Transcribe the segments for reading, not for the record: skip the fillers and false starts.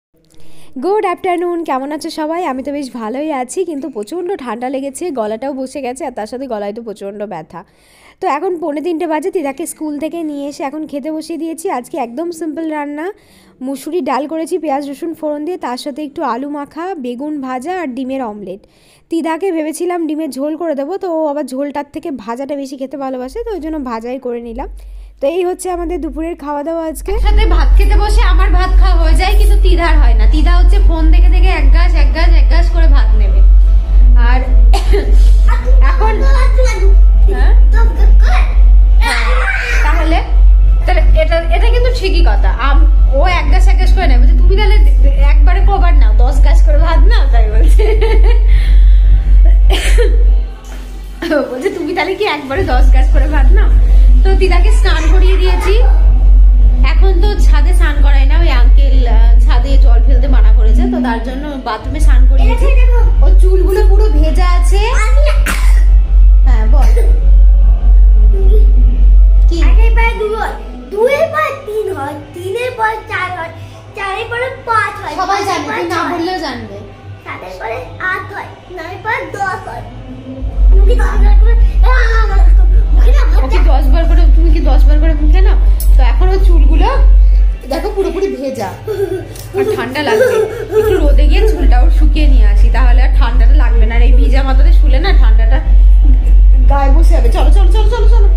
Good afternoon, কেমন আছো সবাই? আমি তো বেশ ভালোই আছি, কিন্তু প্রচণ্ড ঠান্ডা লেগেছে, গলাটাও বসে গেছে, আর তার সাথে গলায় তো প্রচণ্ড ব্যথা। তো এখন 2:45 বাজে, দিদাকে স্কুল থেকে নিয়ে এসে এখন খেতে বসিয়ে দিয়েছি। আজকে একদম সিম্পল রান্না, মুসুরি ডাল করেছি পেঁয়াজ রসুন ফোড়ন দিয়ে, তার সাথে একটু আলু মাখা, বেগুন ভাজা আর ডিমের অমলেট। দিদাকে ভেবেছিলাম ডিমের ঝোল করে দেবো, তো ও আবার ঝোলটার থেকে ভাজাটা বেশি খেতে ভালোবাসে, তো ওই জন্য ভাজাই করে নিলাম। তো এই হচ্ছে আমাদের দুপুরের খাওয়া দাওয়া আজকে। সাথে ভাত খেতে বসে আমার ভাত খাওয়া হয়ে যায়, কিন্তু তিদার হয় না। তিদা হচ্ছে ফোন দেখে দেখে এক গাছ করে ভাত নেবে। আর এখন তাহলে এটা কিন্তু ঠিকই কথা। ও এক গাছ করে নেবে, তুমি তাহলে একবারে কবার নাও, 10 গাছ করে ভাত নাও, তাই বলছে। বলছে তুমি তাহলে কি একবারে 10 গাছ করে ভাত নাও। তো দিদাকে স্নান করিয়ে দিয়েছি। এখন তো ছাদে স্নান করাই না, ওই আঙ্কেল ছাদে জল ফেলতে মানা করেছে, তো তার জন্য বাথরুমে স্নান করিয়েছি। ওর চুলগুলো পুরো ভেজা আছে। হ্যাঁ বল কি? দুয়ের পর 3 হয়, 3-এর পর 4 হয়, 4-এর পরে 5 হয়, সবাই জানে, তুই না বললেও জানবে। 7-এর পরে 8 হয়, 9-এর পরে 10 হয়। তুমি 10 বার করে ওকে 10 বার করে, তুমি কি 10 বার করে মুখে নাও? তো এখন ওর চুলগুলো দেখো পুরোপুরি ভেজা, আর ঠান্ডা লাগবে। একটু রোদে গিয়ে চুলটা ওর শুকিয়ে নিয়ে আসি, তাহলে আর ঠান্ডাটা লাগবে না। আর এই ভিজা মাথাতে শুলে না ঠান্ডাটা গায়ে বসে যাবে। চলো চলো চলো চলো চলো,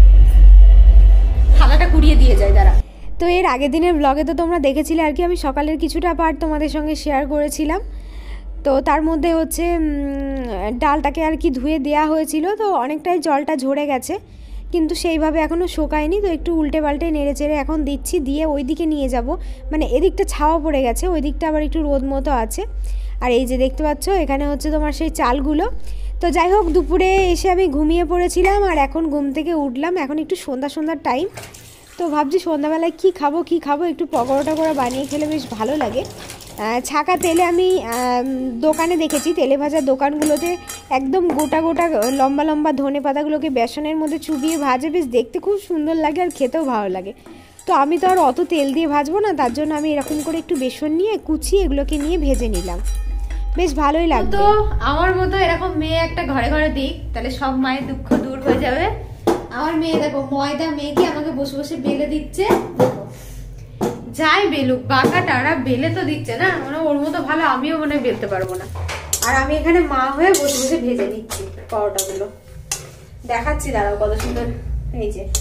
থালাটা কুড়িয়ে দিয়ে যায় দাঁড়া। তো এর আগের দিনের ব্লগে তো তোমরা দেখেছিলে আর কি, আমি সকালের কিছুটা পার্ট তোমাদের সঙ্গে শেয়ার করেছিলাম। তো তার মধ্যে হচ্ছে ডালটাকে আর কি ধুয়ে দেওয়া হয়েছিল, তো অনেকটাই জলটা ঝরে গেছে, কিন্তু সেইভাবে এখনও শোকায়নি। তো একটু উল্টে পাল্টে নেড়ে চেড়ে এখন দিচ্ছি, দিয়ে ওই দিকে নিয়ে যাব। মানে এদিকটা ছাওয়া পড়ে গেছে, ওই দিকটা আবার একটু রোদ মতো আছে। আর এই যে দেখতে পাচ্ছ এখানে হচ্ছে তোমার সেই চালগুলো। তো যাই হোক, দুপুরে এসে আমি ঘুমিয়ে পড়েছিলাম, আর এখন ঘুম থেকে উঠলাম, এখন একটু সন্ধ্যার টাইম। তো ভাবছি সন্ধ্যাবেলায় কী খাবো, একটু পকোড়া টকোড়া বানিয়ে খেলে বেশ ভালো লাগে। ছাকা তেলে আমি দোকানে দেখেছি, তেলে ভাজার দোকানগুলোতে একদম গোটা গোটা লম্বা লম্বা ধনে পাতাগুলোকে বেসনের মধ্যে চুবিয়ে ভাজে, বেশ দেখতে খুব সুন্দর লাগে আর খেতেও ভালো লাগে। তো আমি তো আর অত তেল দিয়ে ভাজবো না, তার জন্য আমি এরকম করে একটু বেসন নিয়ে কুচিয়ে এগুলোকে নিয়ে ভেজে নিলাম, বেশ ভালোই লাগবে। তো আমার মতো এরকম মেয়ে একটা ঘরে ঘরে দিক, তাহলে সব মায়ের দুঃখ দূর হয়ে যাবে। আমার মেয়ে দেখো ময়দা মেয়েকে আমাকে বসে বসে বেলে দিচ্ছে। দেখো যাই বেলুক, বাঁকা টাড়া বেলে তো দিচ্ছে না, মানে ওর মতো ভালো আমিও মনে বেলতে পারবো না। আর আমি এখানে মা হয়ে বসে বসে ভেজে নিচ্ছি পরোটাগুলো। দেখাচ্ছি দাঁড়াও কত সুন্দর। এই যে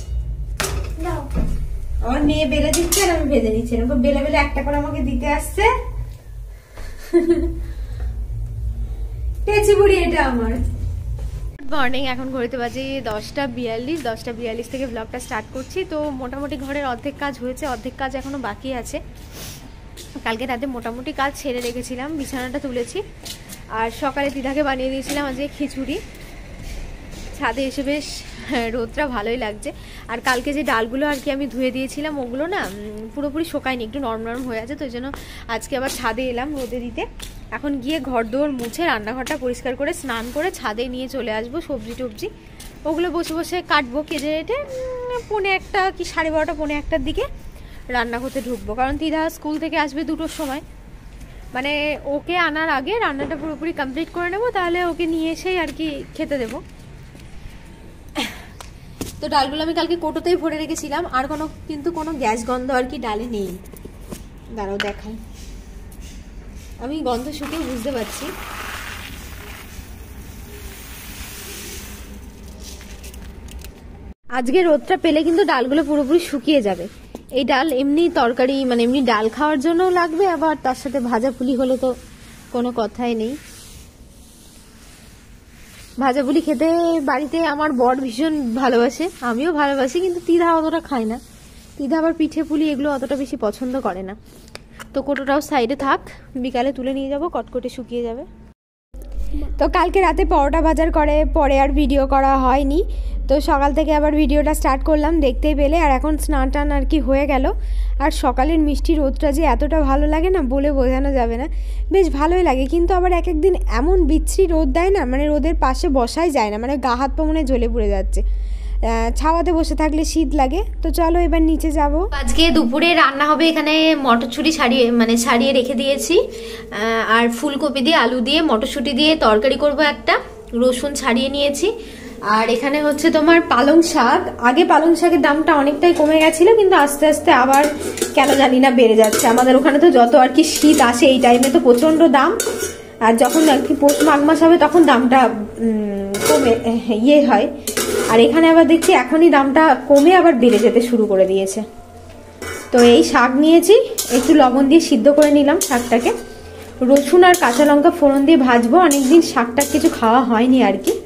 আমার মেয়ে বেলে দিচ্ছে আর আমি ভেজে নিচ্ছি, এরকম বেলে বেলে একটা করে আমাকে দিতে আসছে। পেঁচি বুড়ি এটা আমার। মর্নিং, এখন ঘড়িতে বাজে 10:42 থেকে ব্লগটা স্টার্ট করছি। তো মোটামুটি ঘরের অর্ধেক কাজ হয়েছে, অর্ধেক কাজ এখনও বাকি আছে। কালকে রাতে মোটামুটি কাজ ছেড়ে রেখেছিলাম, বিছানাটা তুলেছি, আর সকালে দিদাকে বানিয়ে দিয়েছিলাম আজকে খিচুড়ি। ছাদে এসে বেশ রোদটা ভালোই লাগছে। আর কালকে যে ডালগুলো আর কি আমি ধুয়ে দিয়েছিলাম, ওগুলো না পুরোপুরি শোকায়নি, একটু নরম নরম হয়ে আছে, তো ওই জন্য আজকে আবার ছাদে এলাম রোদে দিতে। এখন গিয়ে ঘর দোর মুছে রান্নাঘরটা পরিষ্কার করে স্নান করে ছাদে নিয়ে চলে আসবো সবজি টবজি, ওগুলো বসে বসে কাটবো, কেটে কেটে 1:45 কি 12:30 1:45টার দিকে রান্না করতে ঢুকবো। কারণ দিদা স্কুল থেকে আসবে 2টোর সময়, মানে ওকে আনার আগে রান্নাটা পুরোপুরি কমপ্লিট করে নেবো, তাহলে ওকে নিয়ে এসেই আর কি খেতে দেবো। তো ডালগুলো আমি কালকে কোটোতেই ভরে রেখেছিলাম, আর কিন্তু কোনো গ্যাস গন্ধ আর কি ডালে নেই। দাঁড়াও দেখাই, আমি গন্ধ শুকিয়ে বুঝতে পারছি। আজকে রোদটা পেলে কিন্তু ডালগুলো পুরোপুরি শুকিয়ে যাবে। এই ডাল এমনি তরকারি, মানে এমনি ডাল খাওয়ার জন্যও লাগবে, আবার তার সাথে ভাজা পুলি হলে তো কোনো কথাই নেই। ভাজা পুলি খেতে বাড়িতে আমার বর ভীষণ ভালোবাসে, আমিও ভালোবাসি, কিন্তু তিধা অতটা খায় না। তিধা আবার পিঠে পুলি এগুলো অতটা বেশি পছন্দ করে না। তো কোটোটাও সাইডে থাক, বিকালে তুলে নিয়ে যাব, কটকটে শুকিয়ে যাবে। তো কালকে রাতে পরোটা ভাজার পরে আর ভিডিও করা হয়নি, তো সকাল থেকে আবার ভিডিওটা স্টার্ট করলাম, দেখতেই পেলে। আর এখন স্নান টান আর কি হয়ে গেল। আর সকালের মিষ্টি রোদটা যে এতটা ভালো লাগে না, বলে বোঝানো যাবে না, বেশ ভালোই লাগে। কিন্তু আবার এক একদিন এমন বিচ্ছিরি রোদ দেয় না, মানে রোদের পাশে বসাই যায় না, মানে গা হাত পা মনে জ্বলে পুড়ে যাচ্ছে। ছাওয়াতে বসে থাকলে শীত লাগে। তো চলো এবার নিচে যাব। আজকে দুপুরে রান্না হবে, এখানে মটরশুঁটি ছাড়িয়ে রেখে দিয়েছি, আর ফুলকপি দিয়ে আলু দিয়ে মটরশুঁটি দিয়ে তরকারি করব একটা, রসুন ছাড়িয়ে নিয়েছি। আর এখানে হচ্ছে তোমার পালং শাক। আগে পালং শাকের দামটা অনেকটাই কমে গেছিল, কিন্তু আস্তে আস্তে আবার কেন জানি না বেড়ে যাচ্ছে। আমাদের ওখানে তো যত আর কি শীত আসে এই টাইমে তো প্রচন্ড দাম, আর যখন আর কি পৌষ মাঘ মাস হবে তখন দামটা কমে হয়। আর এখানে আবার দেখছি এখনই দামটা কমে আবার বেড়ে যেতে শুরু করে দিয়েছে। তো এই শাক নিয়েছি, একটু লবণ দিয়ে সিদ্ধ করে নিলাম শাকটাকে, রসুন আর কাঁচা লঙ্কা ফোড়ন দিয়ে ভাজবো। অনেকদিন শাকটা কিছু খাওয়া হয়নি আর কি।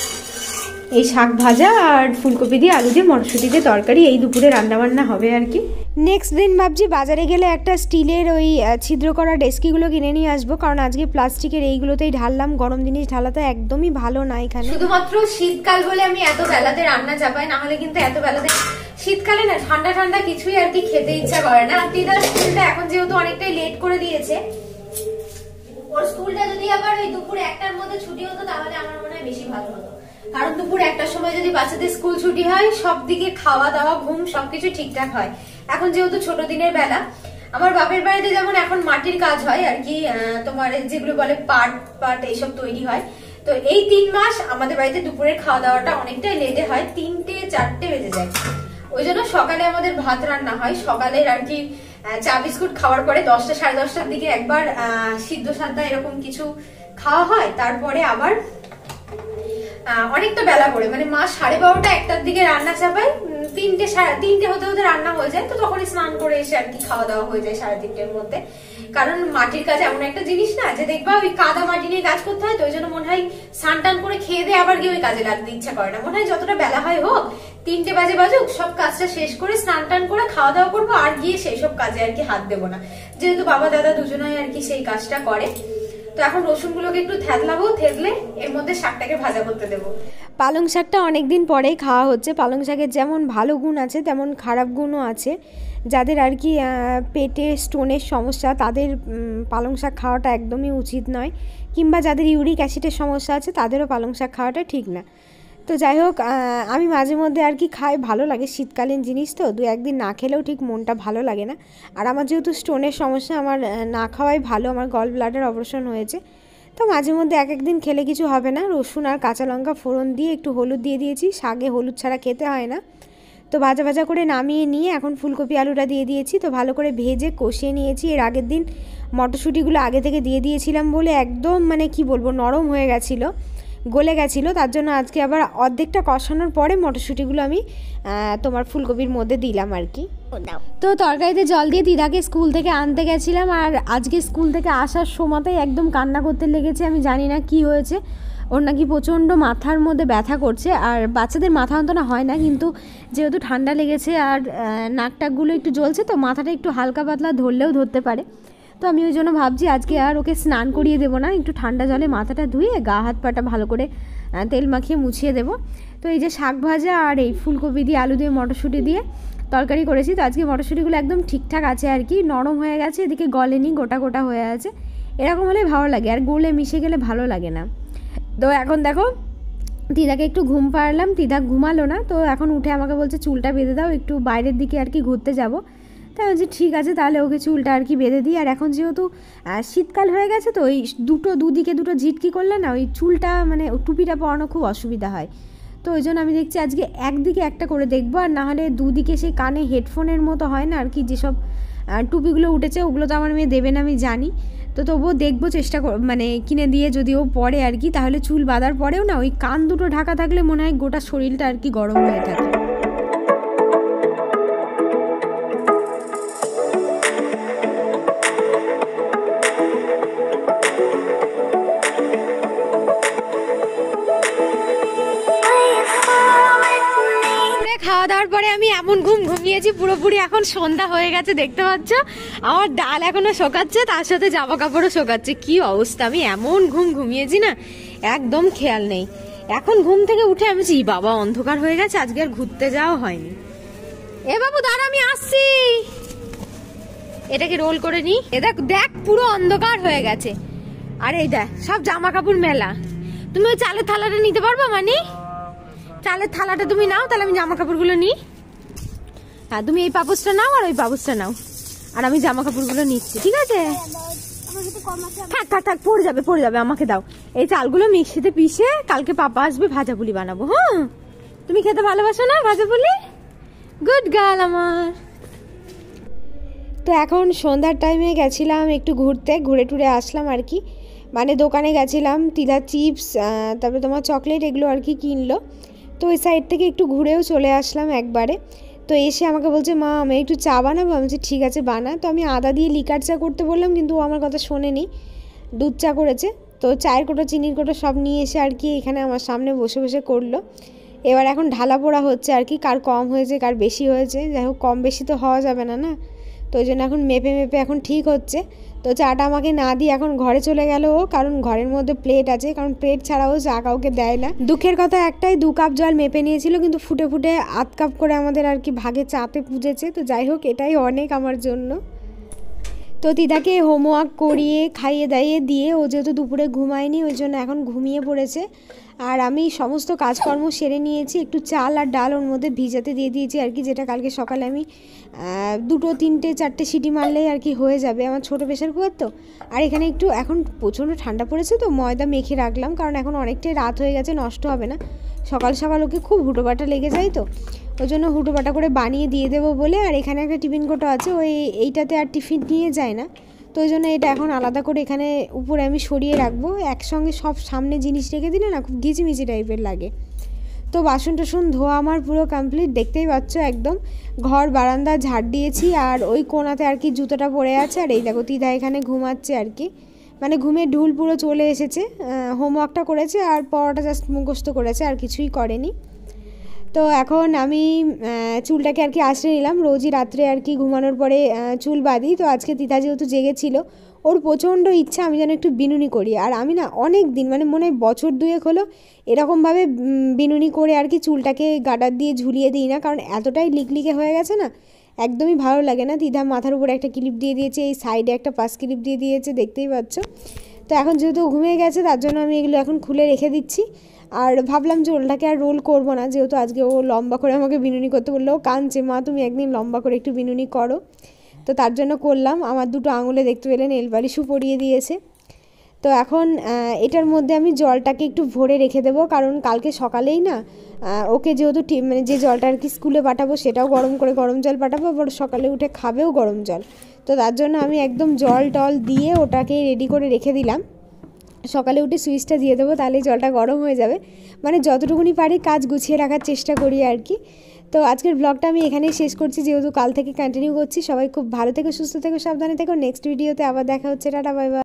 এই শাক ভাজা আর ফুলকপি দিয়ে আলু দিয়ে মটরশুঁটি দিয়ে তরকারি, এই দুপুরে রান্নাবান্না হবে আর কি। নেক্সট দিন ভাবছি বাজারে গেলে একটা স্টিলের ওই ছিদ্র করা ডেস্কিগুলো কিনে নিয়ে আসবো, কারণ আজকে প্লাস্টিকের এইগুলোতেই ঢাললাম। গরম জিনিস ঢালা তো একদমই ভালো না এখানে। শুধুমাত্র শীতকাল বলে আমি এত বেলাতে রান্না চাপাই, না হলে কিন্তু এত বেলাতে শীতকালে না ঠান্ডা ঠান্ডা কিছুই আর কি খেতে ইচ্ছা করে না। আর দিদার স্কুলটা এখন যেহেতু অনেকটাই লেট করে দিয়েছে, ওর স্কুলটা যদি আবার ওই দুপুর 1টার মধ্যে ছুটি হতো তাহলে আমার মনে হয় বেশি ভালো হতো। কারণ দুপুর 1টার সময় যদি বাচ্চাদের স্কুল ছুটি হয়, সব দিকে খাওয়া দাওয়া ঘুম সবকিছু ঠিকঠাক হয়। এখন যেহেতু ছোট দিনের বেলা, আমার বাপের বাড়িতে যেমন এখন মাটির কাজ হয় আর কি, তোমার যেগুলো বলে পাট এইসব তৈরি হয়। তো এই 3 মাস আমাদের বাড়িতে দুপুরের খাওয়া দাওয়াটা অনেকটাই লেটে হয়, 3টে 4টে বেজে যায়। ওই জন্য সকালে আমাদের ভাত রান্না হয়, সকালের আর কি চা বিস্কুট খাওয়ার পরে 10টা সাড়ে 10টার দিকে একবার সিদ্ধ সাদ্দা এরকম কিছু খাওয়া হয়। তারপরে আবার অনেকটা বেলা করে মানে মা 12:30 1টার দিকে রান্না চাপায়, 3টে হতে হতে রান্না হয়ে যায়। তো তখনই স্নান করে এসে আর কি খাওয়া দাওয়া হয়ে যায় 3:30টার মধ্যে। কারণ মাটির কাজ এমন একটা জিনিস না যে দেখবা ওই কাদা মাটি নিয়ে কাজ করতে হয়, তো ওই জন্য মনে হয় স্নান টান করে খেয়ে দিয়ে আবার গিয়ে ওই কাজে লাগতে ইচ্ছা করে না। মনে হয় যতটা বেলা হয় হোক, 3টে বাজুক, সব কাজটা শেষ করে স্নান টান করে খাওয়া দাওয়া করবো, আর গিয়ে সেই সব কাজে আর কি হাত দেবো না, যেহেতু বাবা দাদা দুজনেই আর কি সেই কাজটা করে। তো এখন রসুনগুলোকে একটু থেতলাবো, থেতলে এর মধ্যে শাকটাকে ভাজা করতে দেবো। পালং শাকটা অনেকদিন পরেই খাওয়া হচ্ছে। পালং শাকের যেমন ভালো গুণ আছে তেমন খারাপ গুণও আছে। যাদের আর কি পেটে স্টোনের সমস্যা তাদের পালং শাক খাওয়াটা একদমই উচিত নয়, কিংবা যাদের ইউরিক অ্যাসিডের সমস্যা আছে তাদেরও পালং শাক খাওয়াটা ঠিক না। তো যাই হোক, আমি মাঝে মধ্যে আর কি খাই, ভালো লাগে, শীতকালীন জিনিস তো 2-1 দিন না খেলেও ঠিক মনটা ভালো লাগে না। আর আমার যেহেতু স্টোনের সমস্যা, আমার না খাওয়াই ভালো, আমার গল ব্লাডার অপারেশন হয়েছে। তো মাঝে মধ্যে 1-1 দিন খেলে কিছু হবে না। রসুন আর কাঁচা লঙ্কা ফোড়ন দিয়ে একটু হলুদ দিয়ে দিয়েছি, শাকে হলুদ ছাড়া খেতে হয় না। তো ভাজা ভাজা করে নামিয়ে নিয়ে এখন ফুলকপি আলুটা দিয়ে দিয়েছি। তো ভালো করে ভেজে কষিয়ে নিয়েছি। এর আগের দিন মটরশুঁটিগুলো আগে থেকে দিয়ে দিয়েছিলাম বলে একদম মানে কি বলবো নরম হয়ে গেছিলো, গলে গেছিলো। তার জন্য আজকে আবার অর্ধেকটা কষানোর পরে মটরশুঁটিগুলো আমি তোমার ফুলকপির মধ্যে দিলাম আর কি। তো তরকারিতে জল দিয়ে দিদাকে স্কুল থেকে আনতে গেছিলাম, আর আজকে স্কুল থেকে আসার সময়তেই একদম কান্না করতে লেগেছে। আমি জানি না কি হয়েছে, ওর নাকি প্রচণ্ড মাথার মধ্যে ব্যথা করছে। আর বাচ্চাদের মাথা যন্ত্রণা হয় না, কিন্তু যেহেতু ঠান্ডা লেগেছে আর নাক টাকগুলো একটু জ্বলছে, তো মাথাটা একটু হালকা পাতলা ধরলেও ধরতে পারে। তো আমি ওই জন্য ভাবছি আজকে আর ওকে স্নান করিয়ে দেবো না, একটু ঠান্ডা জলে মাথাটা ধুয়ে গা হাত পাটা ভালো করে তেল মাখিয়ে মুছিয়ে দেবো। তো এই যে শাক ভাজা আর এই ফুলকপি দিয়ে আলু দিয়ে মটরশুঁটি দিয়ে তরকারি করেছি। তো আজকে মটরশুঁটিগুলো একদম ঠিকঠাক আছে আর কি, নরম হয়ে গেছে, এদিকে গলেনি, গোটা গোটা হয়ে আছে। এরকম হলে ভালো লাগে, আর গলে মিশে গেলে ভালো লাগে না। তো এখন দেখো দিদাকে একটু ঘুম পাড়লাম, দিদা ঘুমালো না। তো এখন উঠে আমাকে বলছে চুলটা বেঁধে দাও, একটু বাইরের দিকে আর কি ঘুরতে যাব। তাই বলছি ঠিক আছে, তাহলে ওকে চুলটা আর কি বেঁধে দিই। আর এখন যেহেতু শীতকাল হয়ে গেছে, তো ওই দুদিকে দুটো ঝিটকি করলে না ওই চুলটা মানে টুপিটা পরানো খুব অসুবিধা হয়। তো ওই জন্য আমি দেখছি আজকে একদিকে একটা করে দেখবো, আর নাহলে দুদিকে সেই কানে হেডফোনের মতো হয় না আর কি, যেসব টুপিগুলো উঠেছে ওগুলো তো আমার মেয়ে দেবে না আমি জানি। তো তবুও দেখবো, চেষ্টা মানে কিনে দিয়ে যদিও পরে আর কি, তাহলে চুল বাঁধার পরেও না ওই কান দুটো ঢাকা থাকলে মনে হয় গোটা শরীরটা আর কি গরম হয়ে থাকে। খাওয়া দাওয়ার পরে আমি এমন ঘুমিয়েছি পুরোপুরি, এখন সন্ধ্যা হয়ে গেছে দেখতে পাচ্ছ। আমার ডাল এখনো শোকাচ্ছে, তার সাথে জামা কাপড়ও শোকাচ্ছে। কি অবস্থা, আমি এমন ঘুমিয়েছি না একদম খেয়াল নেই। এখন ঘুম থেকে উঠে আমি বাবা অন্ধকার হয়ে গেছে, আজকে আর ঘুরতে যাওয়া হয়নি। এ বাবু দাঁড়া, আমি আসছি, এটাকে রোল করে নি। এ দেখ পুরো অন্ধকার হয়ে গেছে। আর এই দেখ সব জামা কাপড় মেলা। তুমি ওই চালের থালাটা নিতে পারবা? মানে চালের থালাটা তুমি নাও, তাহলে আমি জামা কাপড়গুলো নিই। হ্যাঁ, তুমি এই পাপোসটা নাও আর ওই পাপোসটা নাও, আর আমি জামা কাপড়গুলো নিচ্ছি, ঠিক আছে? থাক থাক থাক, পড়ে যাবে, আমাকে দাও। এই চালগুলো মিক্সিতে পিষে কালকে পাপা আসবে, ভাজা পুলি বানাবো। হ্যাঁ, তুমি খেতে ভালোবাসো না ভাজা পুলি? গুড গার্ল আমার। তো এখন সন্ধ্যার টাইমে গেছিলাম একটু ঘুরতে, ঘুরে টুরে আসলাম আর কি। মানে দোকানে গেছিলাম, তিলা চিপস, তারপরে তোমার চকলেট এগুলো আর কি কিনলো। তো ওই সাইড থেকে একটু ঘুরেও চলে আসলাম একবারে। তো এসে আমাকে বলছে, মা আমি একটু চা বানাবো। আমি বলছি ঠিক আছে বানা। তো আমি আদা দিয়ে লিকার চা করতে বললাম, কিন্তু ও আমার কথা শোনেনি, দুধ চা করেছে। তো চায়ের কোটো চিনির কোটো সব নিয়ে এসে আর কি এখানে আমার সামনে বসে বসে করলো। এবার এখন ঢালা পোড়া হচ্ছে আর কি, কার কম হয়েছে কার বেশি হয়েছে। যাই হোক, কম বেশি তো হওয়া যাবে না, না? তো ওই জন্য এখন মেপে মেপে এখন ঠিক হচ্ছে। তো চাটা আমাকে না দিয়ে এখন ঘরে চলে গেল ও, কারণ ঘরের মধ্যে প্লেট আছে, কারণ প্লেট ছাড়াও চা কাউকে দেয় না। দুঃখের কথা একটাই, 2 কাপ জল মেপে নিয়েছিল, কিন্তু ফুটে ফুটে 1/2 কাপ করে আমাদের আর কি ভাগে চাতে পুজেছে। তো যাই হোক, এটাই অনেক আমার জন্য। তো দিদাকে হোমওয়ার্ক করিয়ে খাইয়ে দাইয়ে দিয়ে, ও যেহেতু দুপুরে ঘুমায়নি ওই জন্য এখন ঘুমিয়ে পড়েছে। আর আমি সমস্ত কাজকর্ম সেরে নিয়েছি, একটু চাল আর ডাল ওর মধ্যে ভিজাতে দিয়ে দিয়েছি আর কি, যেটা কালকে সকালে আমি 2, 3, 4টে সিটি মারলেই আর কি হয়ে যাবে। আমার ছোটো প্রেশার কুকার তো। আর এখানে একটু এখন প্রচণ্ড ঠান্ডা পড়েছে, তো ময়দা মেখে রাখলাম, কারণ এখন অনেকটাই রাত হয়ে গেছে, নষ্ট হবে না। সকাল সকাল ওকে খুব হুটোপাটা লেগে যায়, তো ওই জন্য হুটোপাটা করে বানিয়ে দিয়ে দেবো বলে। আর এখানে একটা টিফিন কোটো আছে, এইটাতে আর টিফিন নিয়ে যায় না, তো ওই জন্য এটা এখন আলাদা করে এখানে উপরে আমি সরিয়ে রাখবো। একসঙ্গে সব সামনে জিনিস রেখে দিলে না খুব ঘিচিমিচি টাইপের লাগে। তো বাসন টাসন ধোয়া আমার পুরো কমপ্লিট, দেখতেই পাচ্ছ একদম। ঘর বারান্দা ঝাড় দিয়েছি, আর ওই কোণাতে আর কি জুতোটা পড়ে আছে। আর এই দেখো দিদা এখানে ঘুমাচ্ছে আর কি, মানে ঘুমের ঢুল পুরো চলে এসেছে। হোমওয়ার্কটা করেছে আর পড়াটা জাস্ট মুখস্থ করেছে, আর কিছুই করেনি। তো এখন আমি চুলটাকে আর কি আঁচড়ে নিলাম। রোজই রাত্রে আর কি ঘুমানোর পরে চুল বাঁধি। তো আজকে তিতা যেহেতু জেগেছিল, ওর প্রচণ্ড ইচ্ছা আমি যেন একটু বিনুনি করি। আর আমি না অনেক দিন, মানে মনে হয় বছর 2 হলো এরকমভাবে বিনুনি করে আর কি চুলটাকে গাডার দিয়ে ঝুলিয়ে দিই না, কারণ এতটাই লিকলিকে হয়ে গেছে না, একদমই ভালো লাগে না। দিদা মাথার উপরে একটা ক্লিপ দিয়ে দিয়েছে, এই সাইডে একটা পাস ক্লিপ দিয়ে দিয়েছে, দেখতেই পাচ্ছ। তো এখন যেহেতু ঘুমিয়ে গেছে, তার জন্য আমি এগুলো এখন খুলে রেখে দিচ্ছি। আর ভাবলাম যে ওলটাকে আর রোল করবো না, যেহেতু আজকে ও লম্বা করে আমাকে বিনুনি করতে বললো। ও কাঁদছে, মা তুমি একদিন লম্বা করে একটু বিনুনি করো। তো তার জন্য করলাম। আমার 2 আঙুলে দেখতে পেলে নেল পালিশও পরিয়ে দিয়েছে। তো এখন এটার মধ্যে আমি জলটাকে একটু ভরে রেখে দেবো, কারণ কালকে সকালেই না ওকে যেহেতু মানে যে জলটা আর কি স্কুলে পাঠাবো সেটাও গরম করে গরম জল পাঠাবো, আবার সকালে উঠে খাবেও গরম জল। তো তার জন্য আমি একদম জল টল দিয়ে ওটাকে রেডি করে রেখে দিলাম। সকালে উঠে সুইচটা দিয়ে দেবো, তাহলেই জলটা গরম হয়ে যাবে। মানে যতটুকুনি পারি কাজ গুছিয়ে রাখার চেষ্টা করি আর কি। তো আজকের ব্লগটা আমি এখানেই শেষ করছি, যেহেতু কাল থেকে কন্টিনিউ করছি। সবাই খুব ভালো থেকো, সুস্থ থেকো, সাবধানে থেকো। নেক্সট ভিডিওতে আবার দেখা হচ্ছে। Tata, bye by.